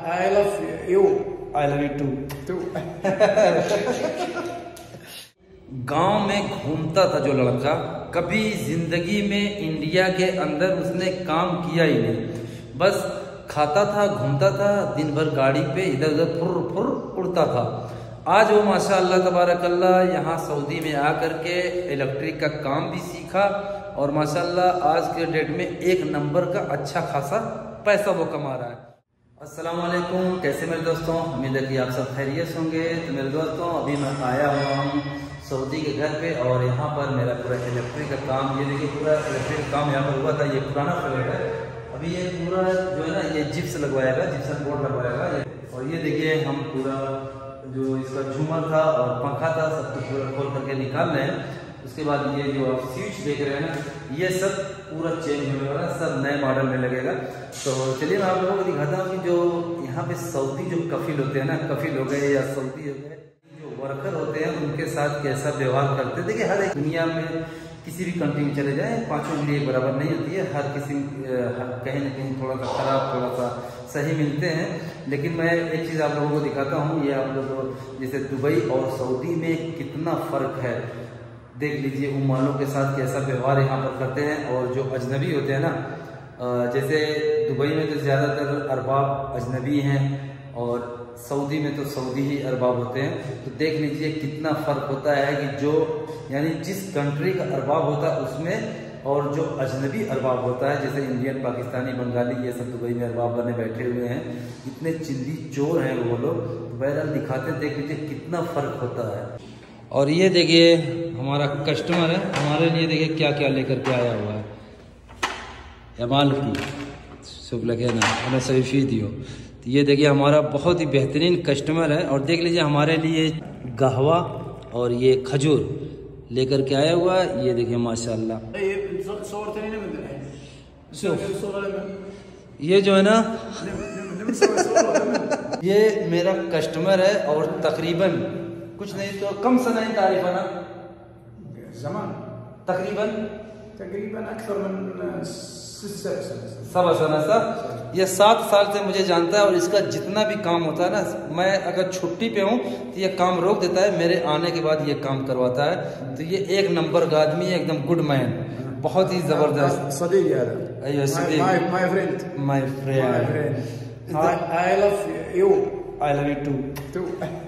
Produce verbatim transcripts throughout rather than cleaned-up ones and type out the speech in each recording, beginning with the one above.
I love you. I love you too. Too. गांव में घूमता था जो लड़का, कभी जिंदगी में इंडिया के अंदर उसने काम किया ही नहीं। बस खाता था, घूमता था, दिन भर गाड़ी पे इधर उधर फुर फुर उड़ता था। आज वो माशाअल्लाह तबारकल्लाह यहाँ सऊदी में आकर के इलेक्ट्रिक का काम भी सीखा और माशाअल्लाह आज के डेट में एक नंबर का अच्छा खासा पैसा वो कमा रहा है। अस्सलाम वालेकुम, कैसे मेरे दोस्तों, उम्मीद है कि आप सब खैरियत होंगे। तो मेरे दोस्तों अभी मैं आया हुआ हूँ सऊदी के घर पे और यहाँ पर मेरा पूरा इलेक्ट्रिक का काम, ये देखिए पूरा इलेक्ट्रिक का काम यहाँ पर हुआ था। ये पुराना फ्लैट है, अभी ये पूरा जो है ना ये जिप्स लगवाएगा, जिप्सन बोर्ड लगवाएगा। और ये देखिए हम पूरा जो इसका झूमर था और पंखा था सब कुछ पूरा खोल करके निकाल रहे हैं। उसके बाद ये जो आप स्विच देख रहे हैं ना, ये सब पूरा चेंज होने वाला, सब नए मॉडल में लगेगा। तो चलिए मैं आप लोगों को दिखाता हूँ कि जो यहाँ पे सऊदी जो कफिल होते हैं ना, कफिल हो गए या सऊदी हो गए, जो वर्कर होते हैं उनके साथ कैसा व्यवहार करते हैं। देखिए हर एक दुनिया में किसी भी कंट्री में चले जाएं, पाँचों के लिए बराबर नहीं होती है। हर किसी कहीं ना कहीं थोड़ा सा खराब, थोड़ा सा सही मिलते हैं। लेकिन मैं एक चीज़ आप लोगों को दिखाता हूँ, ये आप लोग जैसे दुबई और सऊदी में कितना फ़र्क है। देख लीजिए उन मालों के साथ कैसा व्यवहार यहाँ पर करते हैं। और जो अजनबी होते हैं ना, जैसे दुबई में तो ज़्यादातर अरबाब अजनबी हैं और सऊदी में तो सऊदी ही अरबाब होते हैं। तो देख लीजिए कितना फ़र्क होता है कि जो यानी जिस कंट्री का अरबाब होता है उसमें और जो अजनबी अरबाब होता है, जैसे इंडियन, पाकिस्तानी, बंगाली, ये सब दुबई में अरबाब बने बैठे हुए हैं। इतने चिल्ली चोर हैं वो लोग। बहरहाल दिखाते, देख लीजिए कितना फ़र्क होता है। और ये देखिए हमारा कस्टमर है, हमारे लिए देखिए क्या क्या लेकर के आया हुआ है। यमाल की शुभ लगे ना सही दियो। तो ये देखिए हमारा बहुत ही बेहतरीन कस्टमर है। और देख लीजिए हमारे लिए कहवा और ये खजूर लेकर के आया हुआ है। ये देखिए माशाल्लाह। ये जो है ना ये मेरा कस्टमर है और तकरीबन कुछ नहीं तो कम से नहीं तारीफ है ना, ज़मान तकरीबन तकरीबन अक्सर मन सब सना सा ये सात साल से मुझे जानता है। और इसका जितना भी काम होता है ना, मैं अगर छुट्टी पे हूँ तो ये काम रोक देता है, मेरे आने के बाद ये काम करवाता है। तो ये एक नंबर का आदमी है, एकदम गुड मैन, बहुत ही जबरदस्त। सदीक यार, my friend, my friend, I love you, I love you too too.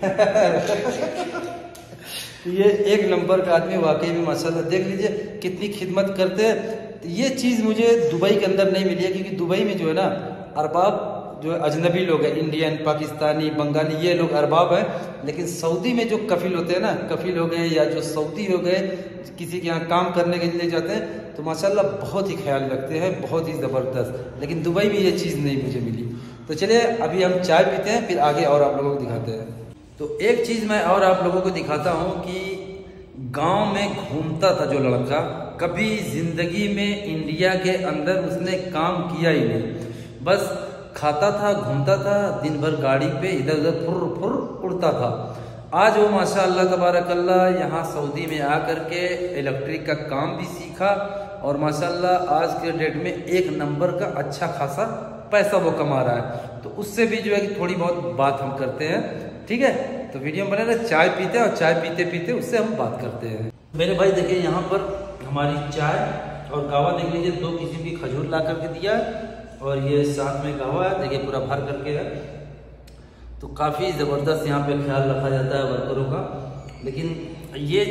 ये एक नंबर का आदमी वाकई में माशाल्लाह। देख लीजिए कितनी खिदमत करते हैं। तो ये चीज़ मुझे दुबई के अंदर नहीं मिली है, क्योंकि दुबई में जो है ना अरबाब जो अजनबी लोग हैं, इंडियन, पाकिस्तानी, बंगाली, ये लोग अरबाब हैं। लेकिन सऊदी में जो कफिल होते हैं ना, कफिल हो गए या जो सऊदी हो गए, किसी के यहाँ काम करने के लिए जाते हैं तो माशाल्लाह बहुत ही ख्याल रखते हैं, बहुत ही ज़बरदस्त। लेकिन दुबई में ये चीज़ नहीं मुझे मिली। तो चलिए अभी हम चाय पीते हैं, फिर आगे और आप लोगों को दिखाते हैं। तो एक चीज़ मैं और आप लोगों को दिखाता हूँ कि गांव में घूमता था जो लड़का, कभी ज़िंदगी में इंडिया के अंदर उसने काम किया ही नहीं। बस खाता था, घूमता था, दिन भर गाड़ी पे इधर उधर फुर फुर उड़ता था। आज वो माशाअल्लाह तबारकल्लाह यहाँ सऊदी में आकर के इलेक्ट्रिक का काम भी सीखा और माशाअल्लाह आज के डेट में एक नंबर का अच्छा खासा पैसा वो कमा रहा है। तो उससे भी जो है कि थोड़ी बहुत बात हम करते हैं, ठीक है। तो वीडियो में बने रहे, चाय पीते हैं और चाय पीते पीते उससे हम बात करते हैं। मेरे भाई देखिए यहाँ पर हमारी चाय और गावा देख लीजिए, दो किस्म की खजूर ला करके दिया है और ये साथ में गावा है, देखिए पूरा भर करके है। तो काफ़ी ज़बरदस्त यहाँ पे ख्याल रखा जाता है वर्करों का। लेकिन ये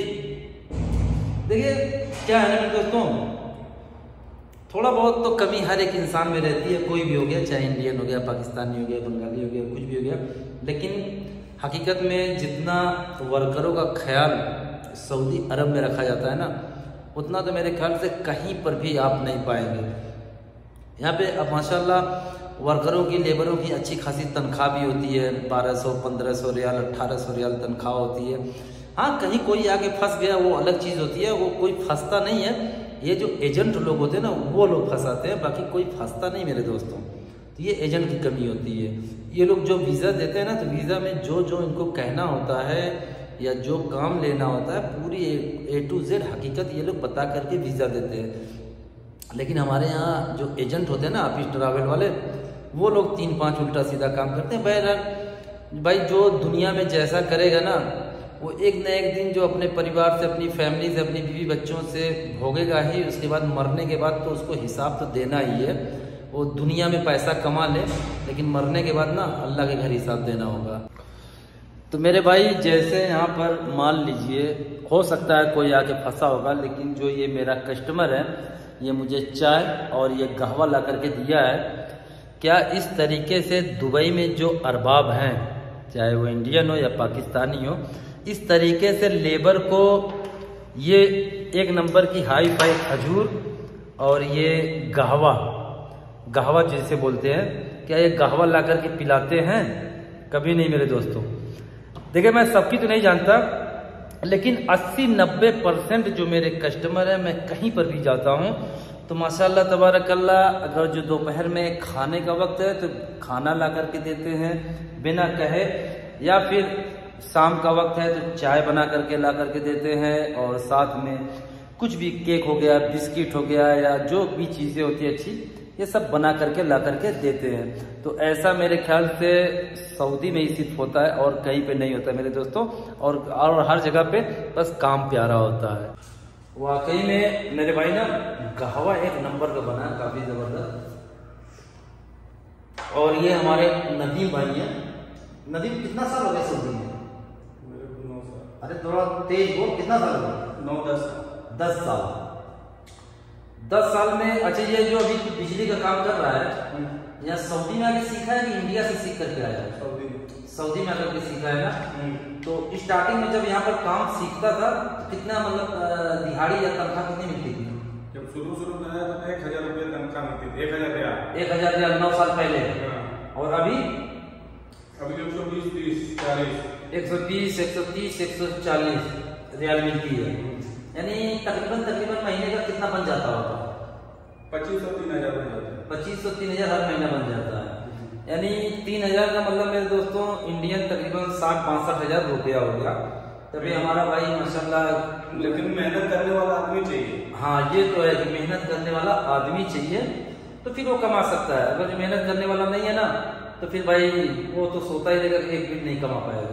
देखिए क्या है ना मेरे दोस्तों, थोड़ा बहुत तो कमी हर एक इंसान में रहती है, कोई भी हो गया, चाहे इंडियन हो गया, पाकिस्तानी हो गया, बंगाली हो गया, कुछ भी हो गया। लेकिन हकीकत में जितना वर्करों का ख्याल सऊदी अरब में रखा जाता है ना, उतना तो मेरे ख्याल से कहीं पर भी आप नहीं पाएंगे। यहाँ पे अब माशाल्लाह वर्करों की, लेबरों की अच्छी खासी तनख्वाह भी होती है, बारह सौ पंद्रह सौ रियाल, अट्ठारह सौ रियाल तनख्वाह होती है। हाँ कहीं कोई आके फंस गया वो अलग चीज़ होती है, वो कोई फंसता नहीं है। ये जो एजेंट लोग होते हैं ना, वो लोग फंसाते हैं, बाकी कोई फंसता नहीं मेरे दोस्तों। तो ये एजेंट की कमी होती है। ये लोग जो वीज़ा देते हैं ना, तो वीज़ा में जो जो इनको कहना होता है या जो काम लेना होता है, पूरी ए टू जेड हकीकत ये लोग बता करके वीज़ा देते हैं। लेकिन हमारे यहाँ जो एजेंट होते हैं ना, ऑफिस ट्रैवल वाले, वो लोग तीन पाँच उल्टा सीधा काम करते हैं। बहरहाल भाई जो दुनिया में जैसा करेगा ना वो एक न एक दिन जो अपने परिवार से, अपनी फैमिली से, अपनी बीवी बच्चों से भोगेगा ही। उसके बाद मरने के बाद तो उसको हिसाब तो देना ही है। वो दुनिया में पैसा कमा ले लेकिन मरने के बाद ना अल्लाह के घर हिसाब देना होगा। तो मेरे भाई जैसे यहाँ पर मान लीजिए हो सकता है कोई आके फंसा होगा, लेकिन जो ये मेरा कस्टमर है ये मुझे चाय और ये कहवा ला करके दिया है। क्या इस तरीके से दुबई में जो अरबाब हैं, चाहे वो इंडियन हो या पाकिस्तानी हो, इस तरीके से लेबर को ये एक नंबर की हाई फाई खजूर और ये कहवा कहवा जैसे बोलते हैं, क्या ये कहवा ला करके पिलाते हैं? कभी नहीं मेरे दोस्तों। देखिए मैं सबकी तो नहीं जानता, लेकिन अस्सी नब्बे परसेंट जो मेरे कस्टमर हैं, मैं कहीं पर भी जाता हूँ तो माशाल्लाह तबारकल्लाह, अगर जो दोपहर में खाने का वक्त है तो खाना ला करके देते हैं बिना कहे, या फिर शाम का वक्त है तो चाय बना करके ला करके देते हैं, और साथ में कुछ भी केक हो गया, बिस्किट हो गया, या जो भी चीज़ें होती है अच्छी, ये सब बना करके ला करके देते हैं। तो ऐसा मेरे ख्याल से सऊदी में ही सिर्फ होता है और कहीं पे नहीं होता मेरे दोस्तों, और और हर जगह पे बस काम प्यारा होता है। वाकई में मेरे भाई ना कहवा एक नंबर का बना है, काफी जबरदस्त। और ये हमारे नदीम भाई हैं। नदीम कितना साल हो गया सऊदी में? अरे थोड़ा तेज बोल, कितना साल हो गया? नौ दस दस साल दस साल में। अच्छा ये जो अभी बिजली का काम कर रहा है, यहाँ सऊदी में आके सीखा है कि इंडिया से सीख करके आया है? सऊदी सऊदी में आकर के सीखा है ना। तो स्टार्टिंग में जब यहाँ पर काम सीखता था तो कितना मतलब दिहाड़ी या तनख्वाह कितनी मिलती थी? जब शुरू शुरू में आया तो एक हजार रुपये तनख्वाह मिलती थी, एक हजार रियाल एक हजार रियाल नौ साल पहले। और अभी अभी एक सौ बीस तीस चालीस एक सौ बीस एक सौ तीस एक सौ चालीस रियाल मिलती है। यानी तकरीबन तकरीबन महीने का कितना बन जाता होगा? पच्चीस सौ तीन हजार बन जाता है। पच्चीस सौ तीन हजार हर महीना बन जाता है। यानी तीन हजार का मतलब मेरे दोस्तों इंडियन तकरीबन साठ पांसठ हजार रुपया हो गया। तभी हमारा भाई माशाल्लाह। लेकिन मेहनत करने वाला आदमी चाहिए। हाँ ये तो है कि मेहनत करने वाला आदमी चाहिए तो फिर वो कमा सकता है। अगर मेहनत करने वाला नहीं है ना तो फिर भाई वो तो सोता ही रहेगा, एक भी नहीं कमा पाएगा।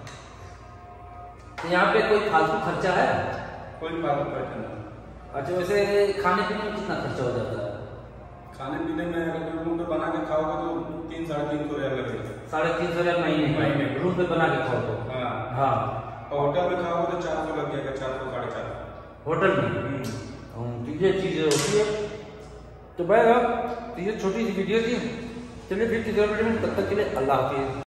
तो यहाँ पे कोई फालतू खर्चा है? कोई फालतू खर्चा नहीं। अच्छा वैसे खाने पीने में कितना खर्चा हो जाता है? खाने पीने में अगर रूम पे बना के खाओगे तो तीन साढ़े तीन सौ रियाल लगेगा। साढ़े तीन सौ रियाल महीने महीने रूम पे बना के खाओ तो? हाँ हाँ। और होटल में खाओगे तो चार सौ लग जाएगा, चार सौ साढ़े चार सौ होटल में। तो ये चीजें होती है। तो भाई अब ये छोटी सी वीडियो थी, चलिए फिर किसी और वीडियो में, तब तक के लिए अल्लाह हाफिज।